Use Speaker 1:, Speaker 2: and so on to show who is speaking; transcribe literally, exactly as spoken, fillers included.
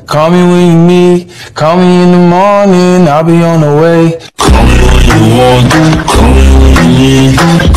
Speaker 1: Call me when you need, call me in the morning, I'll be on the way. Call me when you want, call me when you need.